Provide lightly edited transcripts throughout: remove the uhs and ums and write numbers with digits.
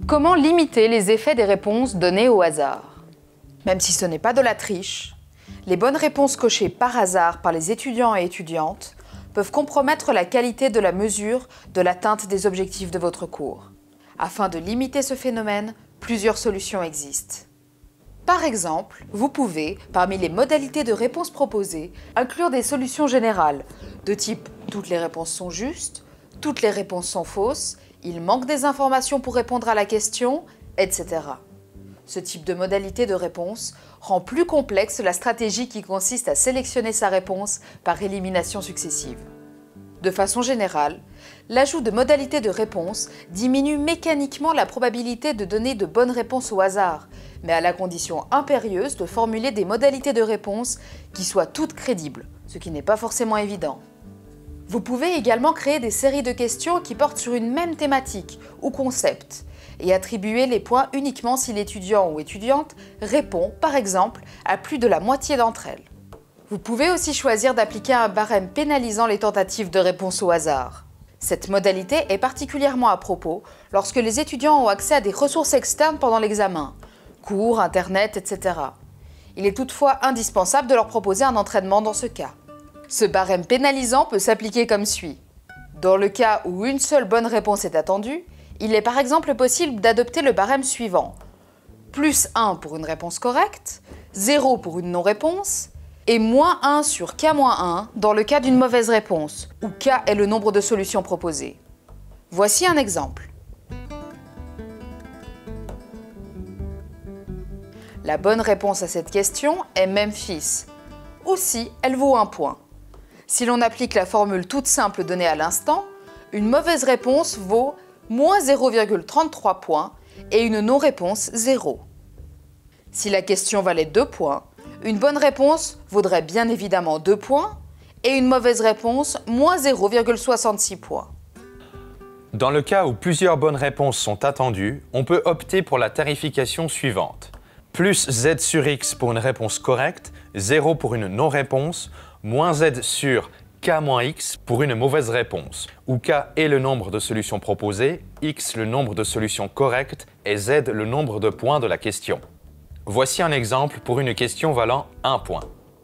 Comment limiter les effets des réponses données au hasard? Même si ce n'est pas de la triche, les bonnes réponses cochées par hasard par les étudiants et étudiantes peuvent compromettre la qualité de la mesure de l'atteinte des objectifs de votre cours. Afin de limiter ce phénomène, plusieurs solutions existent. Par exemple, vous pouvez, parmi les modalités de réponse proposées, inclure des solutions générales, de type « toutes les réponses sont justes »,« toutes les réponses sont fausses »,« il manque des informations pour répondre à la question », etc. Ce type de modalité de réponse rend plus complexe la stratégie qui consiste à sélectionner sa réponse par élimination successive. De façon générale, l'ajout de modalités de réponse diminue mécaniquement la probabilité de donner de bonnes réponses au hasard, mais à la condition impérieuse de formuler des modalités de réponse qui soient toutes crédibles, ce qui n'est pas forcément évident. Vous pouvez également créer des séries de questions qui portent sur une même thématique ou concept, et attribuer les points uniquement si l'étudiant ou étudiante répond, par exemple, à plus de la moitié d'entre elles. Vous pouvez aussi choisir d'appliquer un barème pénalisant les tentatives de réponse au hasard. Cette modalité est particulièrement à propos lorsque les étudiants ont accès à des ressources externes pendant l'examen, cours, internet, etc. Il est toutefois indispensable de leur proposer un entraînement dans ce cas. Ce barème pénalisant peut s'appliquer comme suit. Dans le cas où une seule bonne réponse est attendue, il est par exemple possible d'adopter le barème suivant. Plus 1 pour une réponse correcte, 0 pour une non-réponse, et moins 1 sur K-1 dans le cas d'une mauvaise réponse, où K est le nombre de solutions proposées. Voici un exemple. La bonne réponse à cette question est Memphis. Aussi, elle vaut 1 point. Si l'on applique la formule toute simple donnée à l'instant, une mauvaise réponse vaut moins 0,33 points et une non-réponse 0. Si la question valait 2 points, une bonne réponse vaudrait bien évidemment 2 points et une mauvaise réponse moins 0,66 points. Dans le cas où plusieurs bonnes réponses sont attendues, on peut opter pour la tarification suivante. Plus Z sur X pour une réponse correcte, 0 pour une non-réponse, moins Z sur K-X pour une mauvaise réponse, où K est le nombre de solutions proposées, X le nombre de solutions correctes et Z le nombre de points de la question. Voici un exemple pour une question valant 1 point.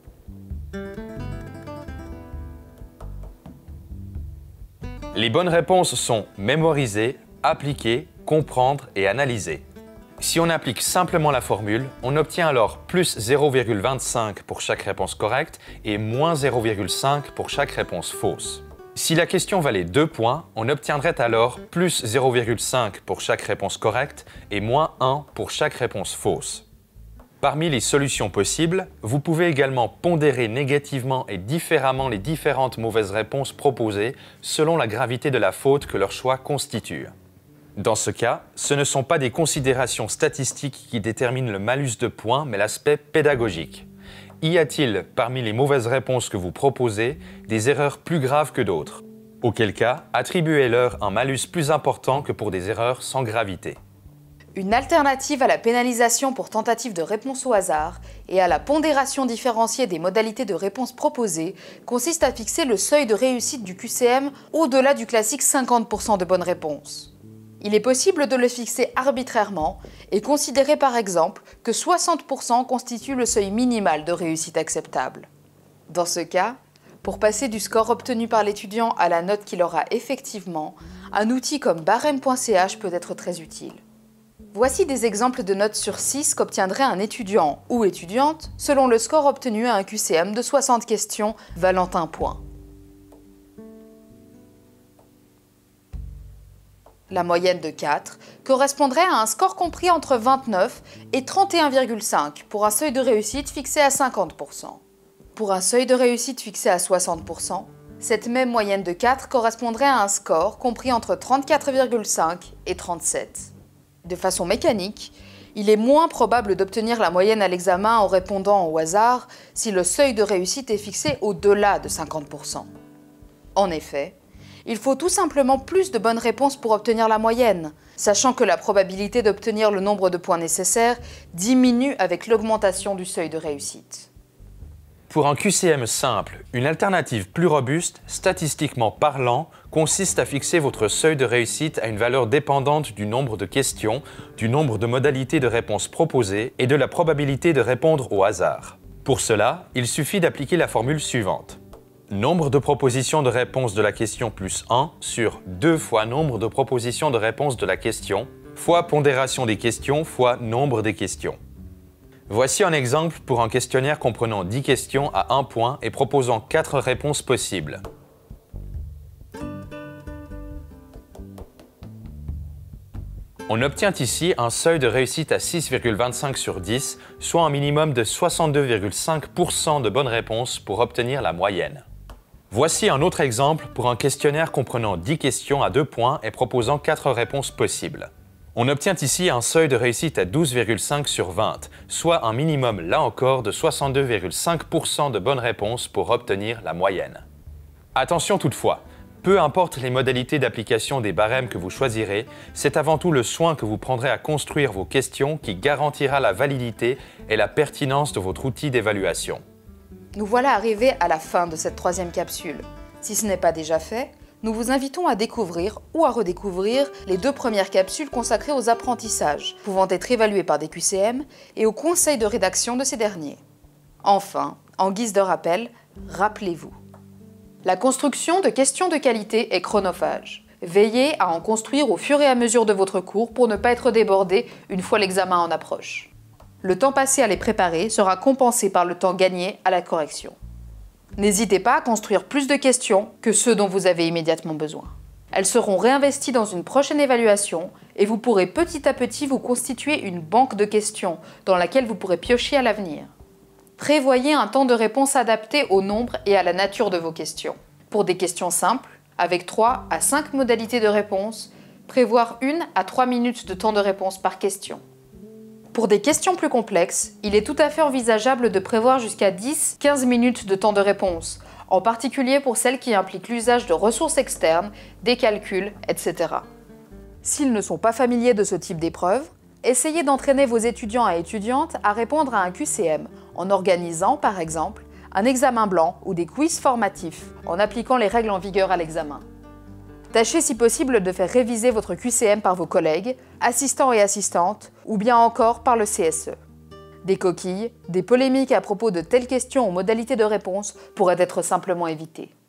Les bonnes réponses sont mémoriser, appliquer, comprendre et analyser. Si on applique simplement la formule, on obtient alors plus 0,25 pour chaque réponse correcte et moins 0,5 pour chaque réponse fausse. Si la question valait 2 points, on obtiendrait alors plus 0,5 pour chaque réponse correcte et moins 1 pour chaque réponse fausse. Parmi les solutions possibles, vous pouvez également pondérer négativement et différemment les différentes mauvaises réponses proposées selon la gravité de la faute que leur choix constitue. Dans ce cas, ce ne sont pas des considérations statistiques qui déterminent le malus de points, mais l'aspect pédagogique. Y a-t-il, parmi les mauvaises réponses que vous proposez, des erreurs plus graves que d'autres? Auquel cas, attribuez-leur un malus plus important que pour des erreurs sans gravité. Une alternative à la pénalisation pour tentative de réponse au hasard et à la pondération différenciée des modalités de réponse proposées consiste à fixer le seuil de réussite du QCM au-delà du classique 50% de bonnes réponses. Il est possible de le fixer arbitrairement et considérer par exemple que 60% constitue le seuil minimal de réussite acceptable. Dans ce cas, pour passer du score obtenu par l'étudiant à la note qu'il aura effectivement, un outil comme barème.ch peut être très utile. Voici des exemples de notes sur 6 qu'obtiendrait un étudiant ou étudiante selon le score obtenu à un QCM de 60 questions valant 1 point. La moyenne de 4 correspondrait à un score compris entre 29 et 31,5 pour un seuil de réussite fixé à 50%. Pour un seuil de réussite fixé à 60%, cette même moyenne de 4 correspondrait à un score compris entre 34,5 et 37. De façon mécanique, il est moins probable d'obtenir la moyenne à l'examen en répondant au hasard si le seuil de réussite est fixé au-delà de 50%. En effet, il faut tout simplement plus de bonnes réponses pour obtenir la moyenne, sachant que la probabilité d'obtenir le nombre de points nécessaires diminue avec l'augmentation du seuil de réussite. Pour un QCM simple, une alternative plus robuste, statistiquement parlant, consiste à fixer votre seuil de réussite à une valeur dépendante du nombre de questions, du nombre de modalités de réponse proposées et de la probabilité de répondre au hasard. Pour cela, il suffit d'appliquer la formule suivante. Nombre de propositions de réponse de la question plus 1 sur 2 fois nombre de propositions de réponse de la question, fois pondération des questions fois nombre des questions. Voici un exemple pour un questionnaire comprenant 10 questions à 1 point et proposant 4 réponses possibles. On obtient ici un seuil de réussite à 6,25 sur 10, soit un minimum de 62,5% de bonnes réponses pour obtenir la moyenne. Voici un autre exemple pour un questionnaire comprenant 10 questions à 2 points et proposant 4 réponses possibles. On obtient ici un seuil de réussite à 12,5 sur 20, soit un minimum, là encore, de 62,5% de bonnes réponses pour obtenir la moyenne. Attention toutefois, peu importe les modalités d'application des barèmes que vous choisirez, c'est avant tout le soin que vous prendrez à construire vos questions qui garantira la validité et la pertinence de votre outil d'évaluation. Nous voilà arrivés à la fin de cette 3e capsule. Si ce n'est pas déjà fait, nous vous invitons à découvrir ou à redécouvrir les 2 premières capsules consacrées aux apprentissages, pouvant être évalués par des QCM, et aux conseils de rédaction de ces derniers. Enfin, en guise de rappel, rappelez-vous. La construction de questions de qualité est chronophage. Veillez à en construire au fur et à mesure de votre cours pour ne pas être débordé une fois l'examen en approche. Le temps passé à les préparer sera compensé par le temps gagné à la correction. N'hésitez pas à construire plus de questions que ceux dont vous avez immédiatement besoin. Elles seront réinvesties dans une prochaine évaluation et vous pourrez petit à petit vous constituer une banque de questions dans laquelle vous pourrez piocher à l'avenir. Prévoyez un temps de réponse adapté au nombre et à la nature de vos questions. Pour des questions simples, avec 3 à 5 modalités de réponse, prévoir 1 à 3 minutes de temps de réponse par question. Pour des questions plus complexes, il est tout à fait envisageable de prévoir jusqu'à 10-15 minutes de temps de réponse, en particulier pour celles qui impliquent l'usage de ressources externes, des calculs, etc. S'ils ne sont pas familiers de ce type d'épreuve, essayez d'entraîner vos étudiants et étudiantes à répondre à un QCM, en organisant, par exemple, un examen blanc ou des quiz formatifs, en appliquant les règles en vigueur à l'examen. Tâchez si possible de faire réviser votre QCM par vos collègues, assistants et assistantes, ou bien encore par le CSE. Des coquilles, des polémiques à propos de telles questions ou modalités de réponse pourraient être simplement évitées.